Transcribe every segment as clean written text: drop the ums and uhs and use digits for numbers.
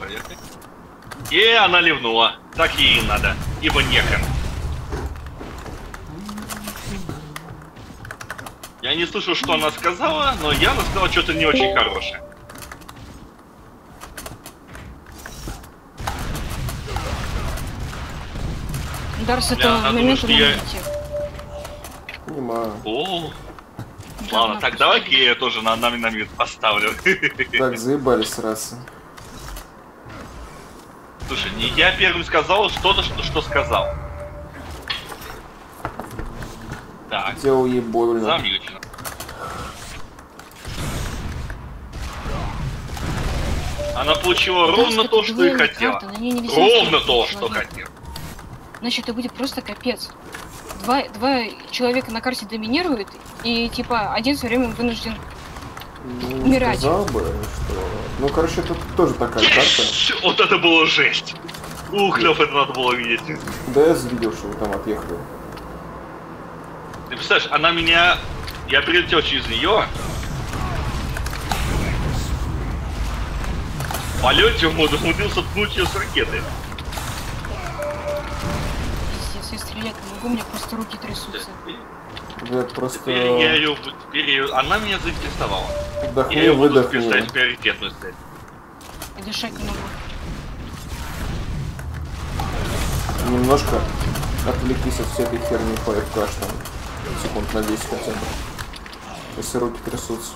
проверкой. И она ливнула. Так ей и надо. Ибо неком. Я не слышу, что она сказала, но Яна сказала что-то не очень хорошее. Дар с этого момента на месте. Понимаю. О, ладно, так давай-ка я ее тоже на мид поставлю. Так, заебались расы. Слушай, не я первым сказал что-то, что сказал. Так. Делал ей больно. Замьючено. Она получила ровно то, что и хотела. Ровно то, что хотела. Значит, это будет просто капец. Два человека на карте доминируют, и типа один все время вынужден умирать. Сказал бы, что... Ну, короче, это тоже такая карта. Вот это было жесть. Ух, Лёв, это надо было видеть. Да я видел, что вы там отъехали. Ты представляешь, она меня... Я прилетел через нее. В полете умудрился ткнуть ее с ракеты. Пиздец, я стрелять не могу, у меня просто руки трясутся. Да, просто... Теперь она меня заинтересовала. Вдохни, Я ее буду выдохни. представить приоритетную цель. И дышать не могу. Немножко отвлекись от всей этой херни по АФК, что секунд на 10 хотя бы. Если руки трясутся.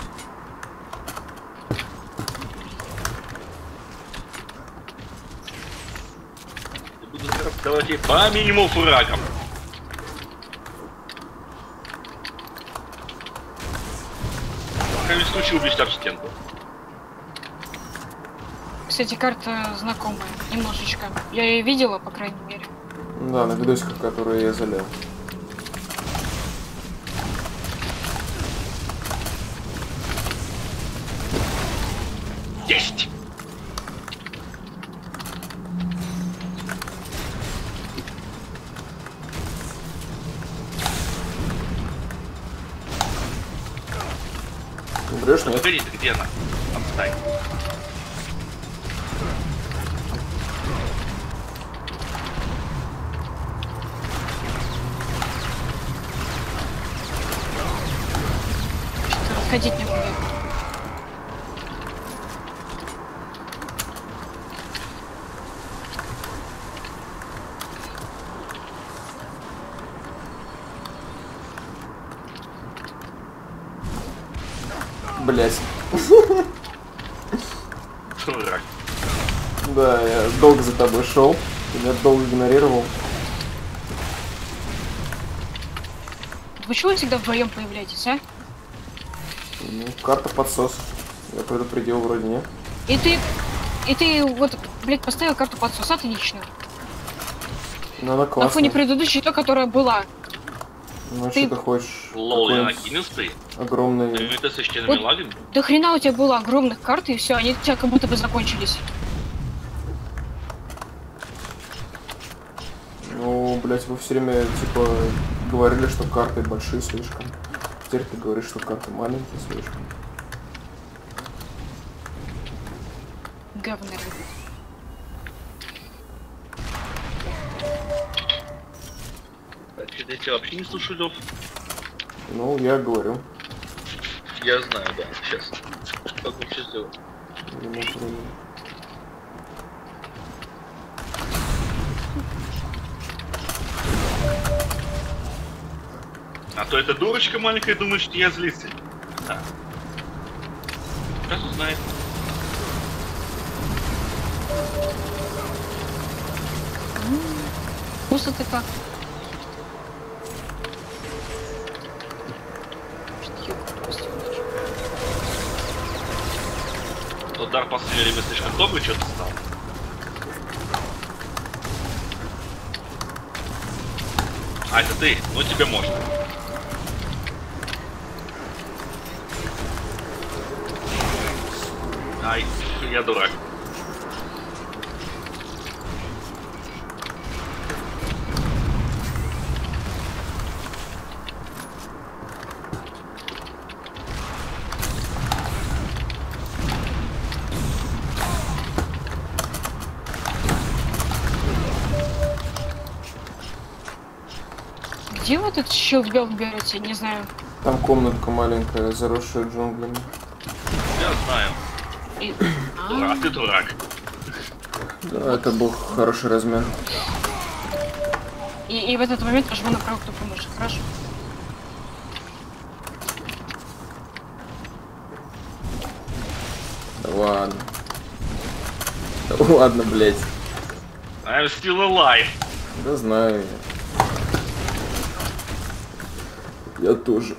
Я буду давать ей по минимуму фрагам. В крайнем случае убить об стенку. Кстати, карта знакомая, немножечко. Я ее видела, по крайней мере. Да, на видосиках, которые я залил. Есть! Умрешь, нет? Погоди, ты где она? Отстань. Что-то расходить не буду. Блять. Дурак. Да, я долго за тобой шел. Ты меня долго игнорировал. Вы чего всегда вдвоем появляетесь, а? Ну, карта подсос. Я предупредил, вроде нет. И ты вот, блядь, поставил карту подсос, отлично. Ну, она На фоне классная. предыдущей, то, которая была. Ну, ты- что ты хочешь? Лол, я Какой-нибудь накинул ты. огромный... Это со счетными Вот. лагами. Да хрена у тебя было огромных карт, и все, они у тебя как будто бы закончились. Ну, блять, вы все время, типа, говорили, что карты большие слишком. Теперь ты говоришь, что карты маленькие слишком. Говно. Я тебя вообще не слушаю, Лёв. Ну, я говорю. Я знаю, да. Сейчас. Как мы сейчас сделаем? А то эта дурочка маленькая думает, что я злится. Да. Сейчас узнает. Вкусно ты как? Удар в последнее время слишком добрый что-то стал. А, это ты? Ну тебе можно. Ай, я дурак. Где вот этот щелбел берете? Не знаю. Там комнатка маленькая, заросшая джунглями. Я знаю. И... Дурак, ты дурак. Да, это был хороший размен. И в этот момент нажму на правую кнопку мыши. Хорошо. Да ладно. Да ладно, блять. I'm still alive. Да знаю я. Я тоже.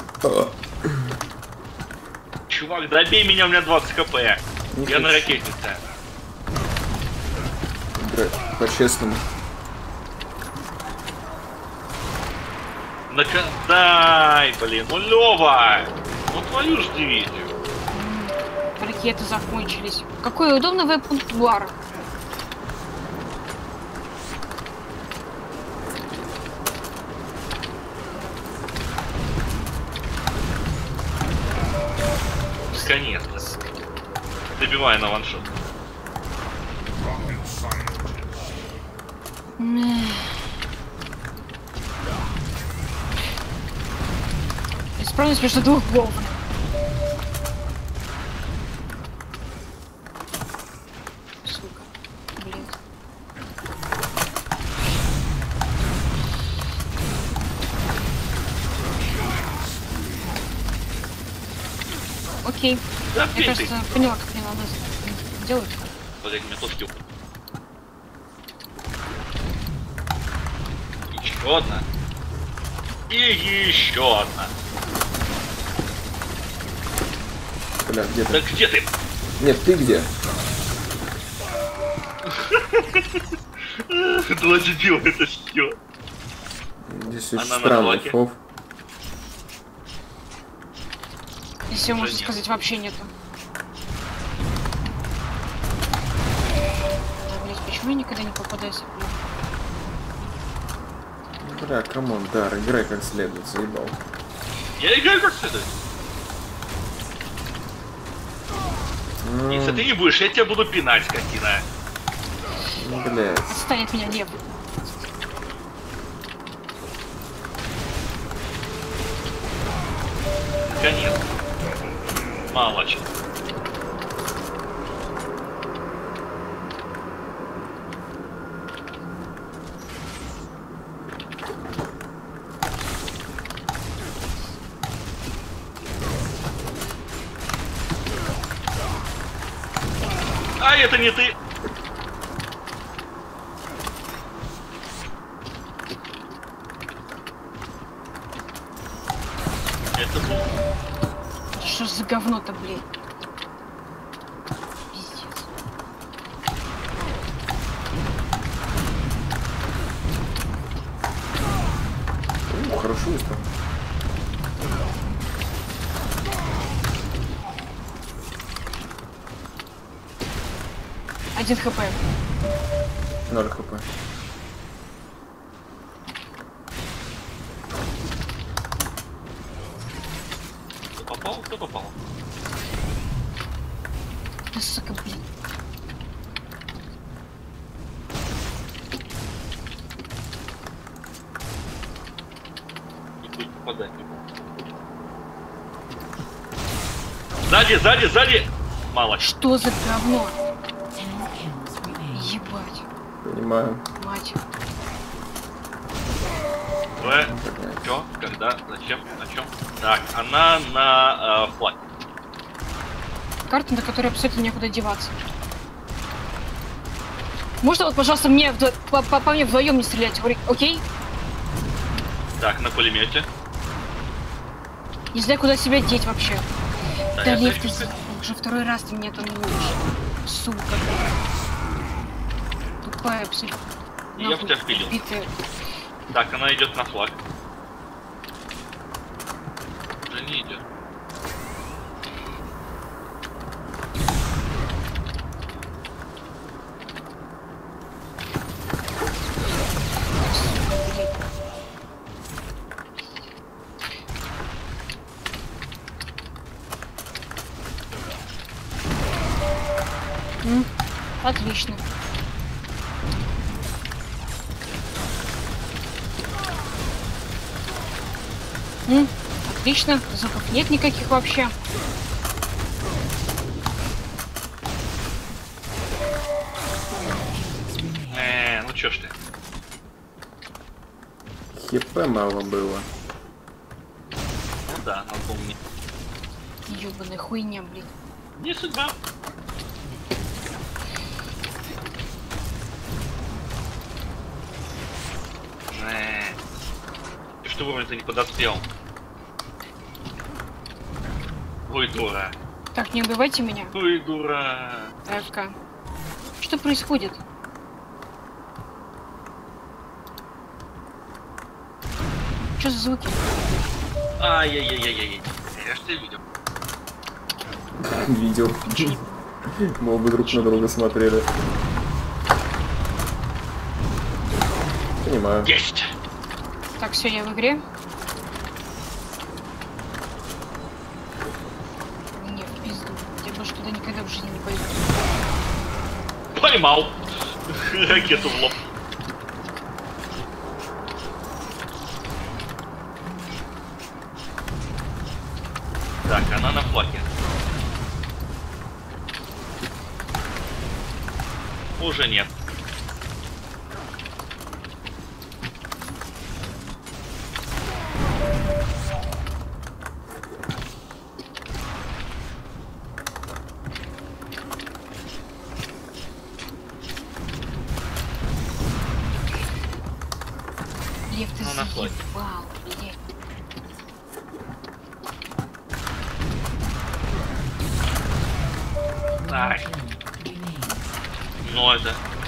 Чувак, добей меня, у меня 20 хп. Не Я хочу. на ракетнице. Играть по-честному. Дай, блин, ну Лёва! Ну твою ж дивизию. Ракеты закончились. Какой удобный веб-бар. Наконец-то. Добивай на ваншот. Исправность между двух голов. Сука. Блин. Окей. Да, Я, кажется, поняла, как мне надо делать. Подожди, у меня тот скилл. Еще одна. И еще одна. Бля, где Да ты? где ты? Нет, ты где? Два дебила, это все. Здесь очень Она на странный флаге. фов. Если можно нет. сказать, вообще нету. Да, блять, почему я никогда не попадаюсь? Бля, камон, Дар, играй как следует, заебал. Я играю как следует. Если ты не будешь, я тебя буду пинать, скотина. Блять. Отстань от меня, Лев. Наконец. Мало чего. А это не ты. Это ты. Что ж за говно-то, блин? Пиздец. Хорошо выстал. Один хп. 0 хп. Кто попал? Кто попал? Да, сука, блин. Не будет попадать. Не будет. Сзади, сзади, сзади! Мало. Что за говно? Ебать. Понимаю. Мать. Чё? Когда? Зачем? На чем? Так, она на флаг. Карта, на которой абсолютно некуда деваться. Можно вот, пожалуйста, мне по мне вдвоем не стрелять, окей? Так, на пулемете. Не знаю, куда себя деть вообще. Да, Да, я Лев, ты знаю, уже второй раз ты меня там ловишь. Сука, блин. Тупая абсолютно. Я в тебя впилил. Битая. Так, она идет на флаг. Да не идет. Отлично. Отлично, звуков нет никаких вообще. Ну чё ж ты? ХП мало было. Ну да, напомни. Ёбаная хуйня, блин. Не судьба. Ты что вовремя-то не подоспел? Ой, дура. Так, не убивайте меня. Ой, дура. Так-ка. Что происходит? Что за звуки? Ай-яй-яй-яй-яй. Я ж тебя видел. Видел. Мы оба друг на друга смотрели. Понимаю. Есть! Так, все, я в игре. Не, в пизду. Я больше туда никогда в жизни не пойду. Поймал! Ракету в лоб. Так, она на флаке. Уже нет. Лев, ты Ну, на флаге. заебал, блядь. Ай. Ну это